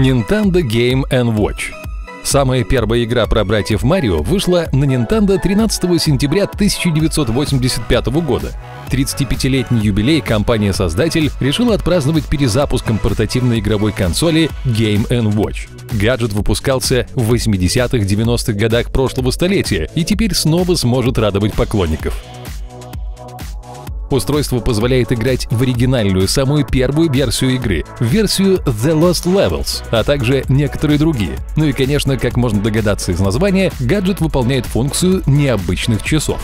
Nintendo Game & Watch. Самая первая игра про братьев Марио вышла на Nintendo 13 сентября 1985 года. 35-летний юбилей компания-создатель решила отпраздновать перезапуском портативной игровой консоли Game & Watch. Гаджет выпускался в 80-х-90-х годах прошлого столетия и теперь снова сможет радовать поклонников. Устройство позволяет играть в оригинальную, самую первую версию игры, версию The Lost Levels, а также некоторые другие. Ну и, конечно, как можно догадаться из названия, гаджет выполняет функцию необычных часов.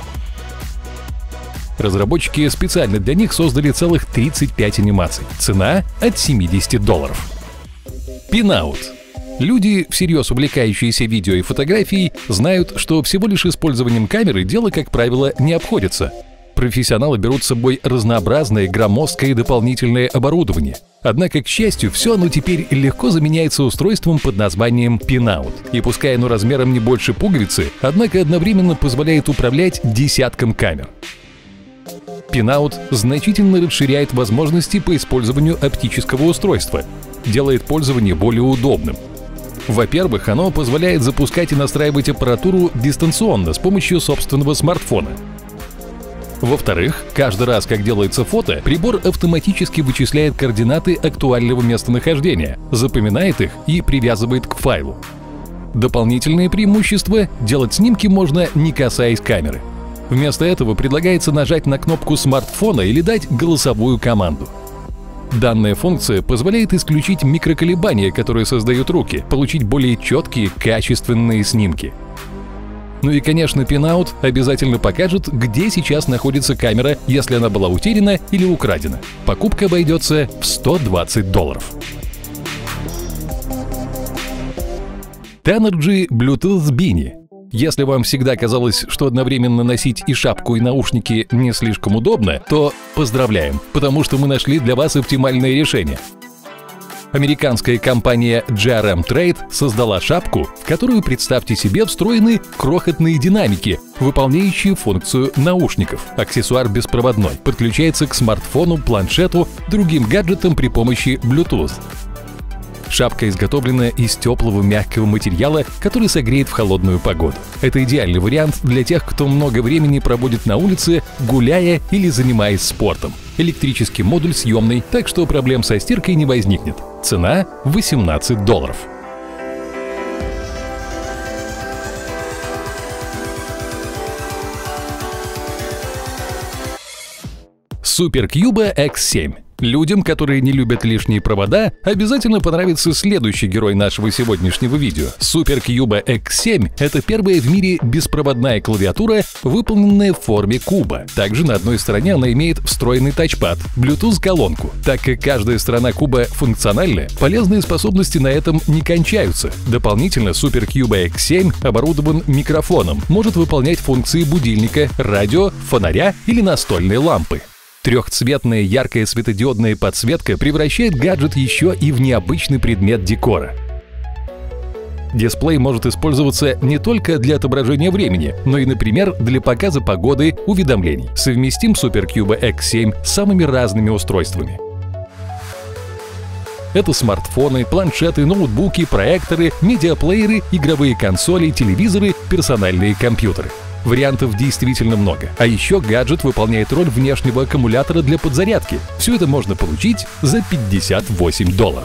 Разработчики специально для них создали целых 35 анимаций. Цена от $70. Pinout. Люди, всерьез увлекающиеся видео и фотографией, знают, что всего лишь использованием камеры дело, как правило, не обходится. Профессионалы берут с собой разнообразное, громоздкое и дополнительное оборудование. Однако, к счастью, все оно теперь легко заменяется устройством под названием Pinout. И пускай оно размером не больше пуговицы, однако одновременно позволяет управлять десятком камер. Pinout значительно расширяет возможности по использованию оптического устройства, делает пользование более удобным. Во-первых, оно позволяет запускать и настраивать аппаратуру дистанционно с помощью собственного смартфона. Во-вторых, каждый раз, как делается фото, прибор автоматически вычисляет координаты актуального местонахождения, запоминает их и привязывает к файлу. Дополнительное преимущество – делать снимки можно, не касаясь камеры. Вместо этого предлагается нажать на кнопку смартфона или дать голосовую команду. Данная функция позволяет исключить микроколебания, которые создают руки, получить более четкие, качественные снимки. Ну и, конечно, Pinout обязательно покажет, где сейчас находится камера, если она была утеряна или украдена. Покупка обойдется в $120. Tenergy Bluetooth Beanie. Если вам всегда казалось, что одновременно носить и шапку, и наушники не слишком удобно, то поздравляем, потому что мы нашли для вас оптимальное решение. Американская компания GRM Trade создала шапку, в которую, представьте себе, встроены крохотные динамики, выполняющие функцию наушников. Аксессуар беспроводной, подключается к смартфону, планшету, другим гаджетам при помощи Bluetooth. Шапка изготовлена из теплого мягкого материала, который согреет в холодную погоду. Это идеальный вариант для тех, кто много времени проводит на улице, гуляя или занимаясь спортом. Электрический модуль съемный, так что проблем со стиркой не возникнет. Цена $18. SuperCube X7. Людям, которые не любят лишние провода, обязательно понравится следующий герой нашего сегодняшнего видео. SuperCube X7 – это первая в мире беспроводная клавиатура, выполненная в форме куба. Также на одной стороне она имеет встроенный тачпад, Bluetooth-колонку. Так как каждая сторона куба функциональна, полезные способности на этом не кончаются. Дополнительно SuperCube X7 оборудован микрофоном, может выполнять функции будильника, радио, фонаря или настольной лампы. Трехцветная яркая светодиодная подсветка превращает гаджет еще и в необычный предмет декора. Дисплей может использоваться не только для отображения времени, но и, например, для показа погоды, уведомлений. Совместим SuperCube X7 с самыми разными устройствами. Это смартфоны, планшеты, ноутбуки, проекторы, медиаплееры, игровые консоли, телевизоры, персональные компьютеры. Вариантов действительно много. А еще гаджет выполняет роль внешнего аккумулятора для подзарядки. Все это можно получить за $58.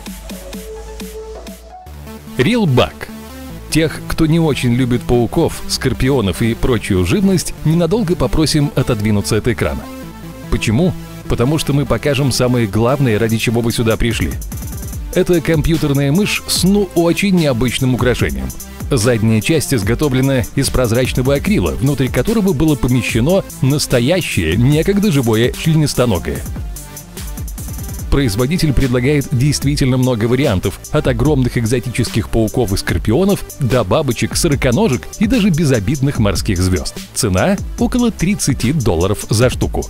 RealBug. Тех, кто не очень любит пауков, скорпионов и прочую живность, ненадолго попросим отодвинуться от экрана. Почему? Потому что мы покажем самое главное, ради чего вы сюда пришли. Это компьютерная мышь с очень необычным украшением. Задняя часть изготовлена из прозрачного акрила, внутри которого было помещено настоящее, некогда живое членистоногое. Производитель предлагает действительно много вариантов, от огромных экзотических пауков и скорпионов до бабочек, сороконожек и даже безобидных морских звезд. Цена – около $30 за штуку.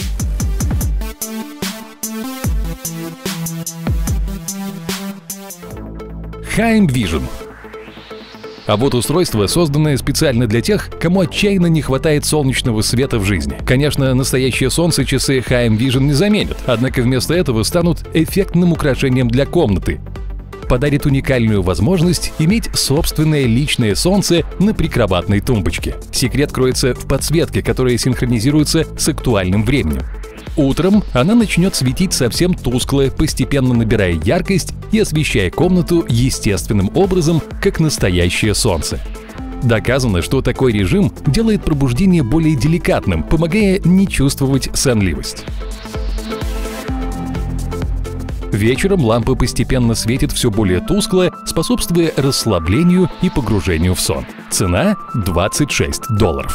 Haim Vision. А вот устройство, созданное специально для тех, кому отчаянно не хватает солнечного света в жизни. Конечно, настоящее солнце часы Haim Vision не заменят, однако вместо этого станут эффектным украшением для комнаты. подарит уникальную возможность иметь собственное личное солнце на прикроватной тумбочке. Секрет кроется в подсветке, которая синхронизируется с актуальным временем. Утром она начнет светить совсем тускло, постепенно набирая яркость и освещая комнату естественным образом, как настоящее солнце. Доказано, что такой режим делает пробуждение более деликатным, помогая не чувствовать сонливость. Вечером лампа постепенно светит все более тускло, способствуя расслаблению и погружению в сон. Цена – $26.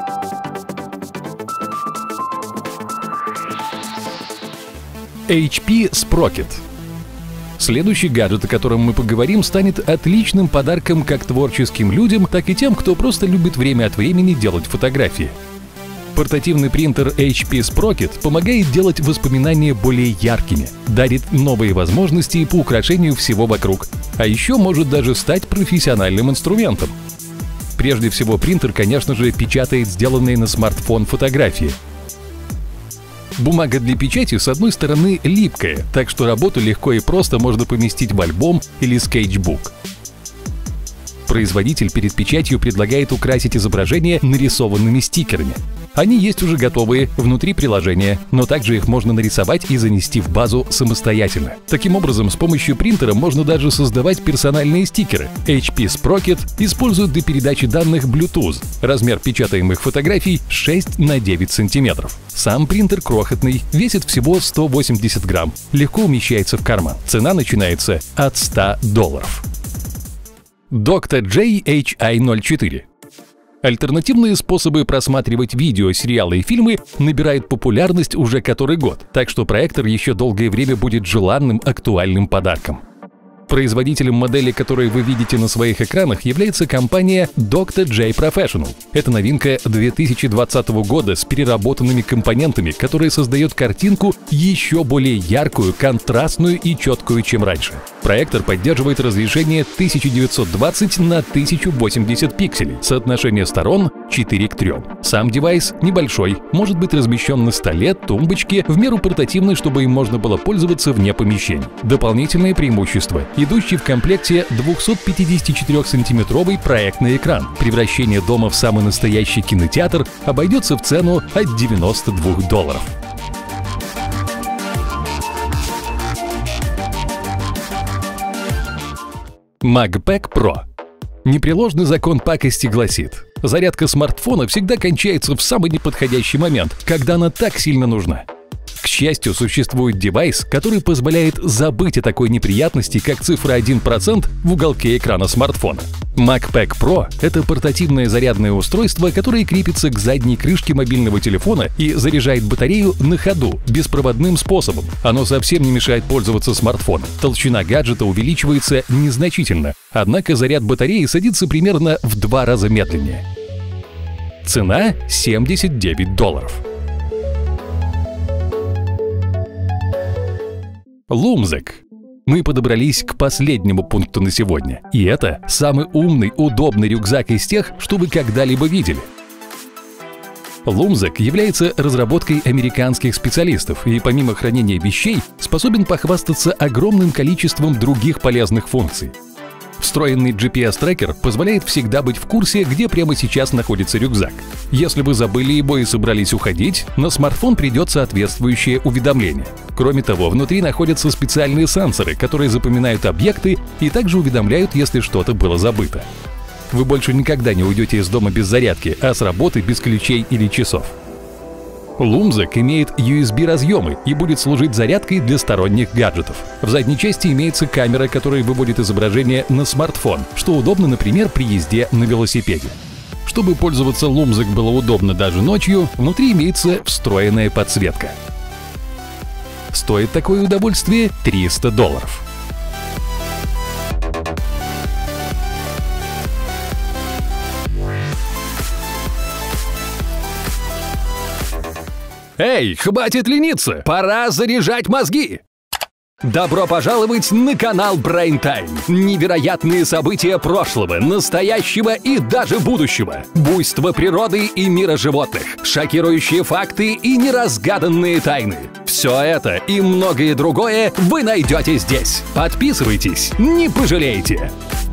HP Sprocket. Следующий гаджет, о котором мы поговорим, станет отличным подарком как творческим людям, так и тем, кто просто любит время от времени делать фотографии. Портативный принтер HP Sprocket помогает делать воспоминания более яркими, дарит новые возможности по украшению всего вокруг, а еще может даже стать профессиональным инструментом. Прежде всего, принтер, конечно же, печатает сделанные на смартфон фотографии. Бумага для печати, с одной стороны, липкая, так что работу легко и просто можно поместить в альбом или скетчбук. Производитель перед печатью предлагает украсить изображение нарисованными стикерами. Они есть уже готовые внутри приложения, но также их можно нарисовать и занести в базу самостоятельно. Таким образом, с помощью принтера можно даже создавать персональные стикеры. HP Sprocket используют для передачи данных Bluetooth. Размер печатаемых фотографий 6 на 9 сантиметров. Сам принтер крохотный, весит всего 180 грамм, легко умещается в карман. Цена начинается от $100. Dr.J HI04. Альтернативные способы просматривать видео, сериалы и фильмы набирают популярность уже который год, так что проектор еще долгое время будет желанным актуальным подарком. Производителем модели, которые вы видите на своих экранах, является компания Dr.J Professional. Это новинка 2020 года с переработанными компонентами, которая создает картинку еще более яркую, контрастную и четкую, чем раньше. Проектор поддерживает разрешение 1920 на 1080 пикселей, соотношение сторон 4:3. Сам девайс небольшой, может быть размещен на столе, тумбочке, в меру портативный, чтобы им можно было пользоваться вне помещений. Дополнительное преимущество – идущий в комплекте 254-сантиметровый проектный экран. Превращение дома в самый настоящий кинотеатр обойдется в цену от $92. MagPack Pro. Непреложный закон пакости гласит: зарядка смартфона всегда кончается в самый неподходящий момент, когда она так сильно нужна. К счастью, существует девайс, который позволяет забыть о такой неприятности, как цифра 1% в уголке экрана смартфона. MagPack Pro – это портативное зарядное устройство, которое крепится к задней крышке мобильного телефона и заряжает батарею на ходу, беспроводным способом. Оно совсем не мешает пользоваться смартфоном. Толщина гаджета увеличивается незначительно, однако заряд батареи садится примерно в 2 раза медленнее. Цена – $79. Lumzek. Мы подобрались к последнему пункту на сегодня. И это самый умный, удобный рюкзак из тех, что вы когда-либо видели. Lumzek является разработкой американских специалистов и помимо хранения вещей способен похвастаться огромным количеством других полезных функций. Встроенный GPS-трекер позволяет всегда быть в курсе, где прямо сейчас находится рюкзак. Если вы забыли его и собрались уходить, на смартфон придет соответствующее уведомление. Кроме того, внутри находятся специальные сенсоры, которые запоминают объекты и также уведомляют, если что-то было забыто. Вы больше никогда не уйдете из дома без зарядки, а с работы без ключей или часов. Lumzek имеет USB-разъемы и будет служить зарядкой для сторонних гаджетов. В задней части имеется камера, которая выводит изображение на смартфон, что удобно, например, при езде на велосипеде. Чтобы пользоваться Lumzek было удобно даже ночью, внутри имеется встроенная подсветка. Стоит такое удовольствие $300. Эй, хватит лениться! Пора заряжать мозги! Добро пожаловать на канал Brain Time. Невероятные события прошлого, настоящего и даже будущего. Буйство природы и мира животных. Шокирующие факты и неразгаданные тайны. Все это и многое другое вы найдете здесь. Подписывайтесь, не пожалеете.